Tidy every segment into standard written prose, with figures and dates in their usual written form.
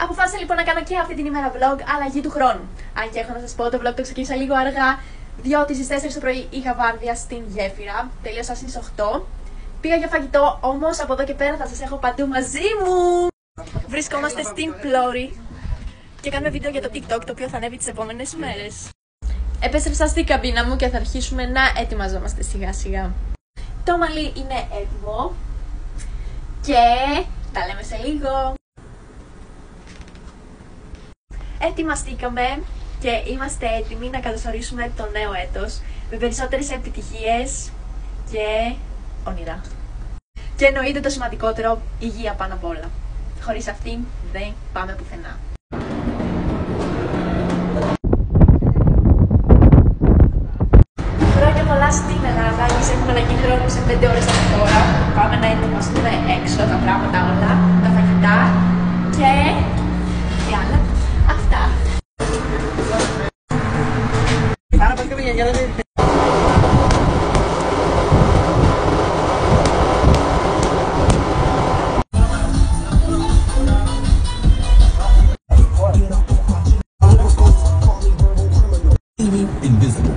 Αποφάσισα λοιπόν να κάνω και αυτή την ημέρα vlog αλλαγή του χρόνου. Αν και έχω να σας πω, το vlog το ξεκίνησα λίγο αργά, διότι στις 4 το πρωί είχα βάρδια στην γέφυρα. Τελείωσα στις 8. Πήγα για φαγητό, όμως από εδώ και πέρα θα σας έχω παντού μαζί μου. Βρισκόμαστε στην Πλώρη και κάνουμε βίντεο για το TikTok, το οποίο θα ανέβει τις επόμενες μέρες. Επέστρεψα στην καμπίνα μου και θα αρχίσουμε να ετοιμαζόμαστε σιγά σιγά. Το μαλλί είναι έτοιμο και τα λέμε σε λίγο. Ετοιμαστήκαμε και είμαστε έτοιμοι να καλωσορίσουμε το νέο έτος με περισσότερες επιτυχίες και όνειρα. Και εννοείται το σημαντικότερο, υγεία πάνω απ' όλα. Χωρίς αυτήν δεν πάμε πουθενά. Χρόνια πολλά στην Ελλάδα, εμείς έχουμε αλλαγή χρόνου σε 5 ώρες από τώρα. Πάμε να ετοιμαστούμε έξω τα πράγματα όλα, τα φαγητά και άλλα. Αυτά. Άρα πας καμία για να δείτε. Invisible.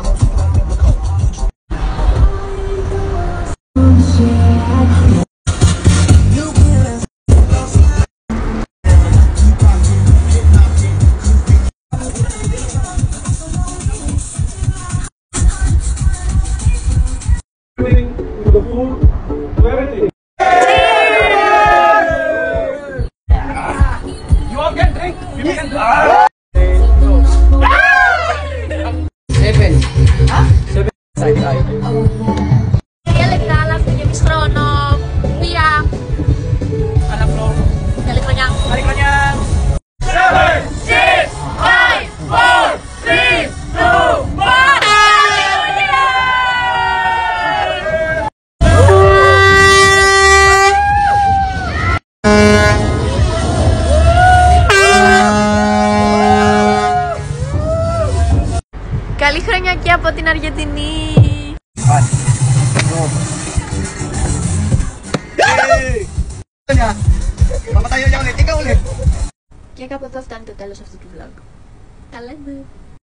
The food, to everything. You all can drink. You can drink. 7. Huh? 7. Side. 3 λεπτά, αλλά αυτό γεμίς χρόνο. Πία. Anak bro. Καλή χρονιά. Καλή χρονιά. 7, 6, 5, 4, 3, 2, 1. Καλή χρονιά και από την Αργεντινή. Και κάπου εδώ φτάνει το τέλος αυτού του vlog. Τα λέμε.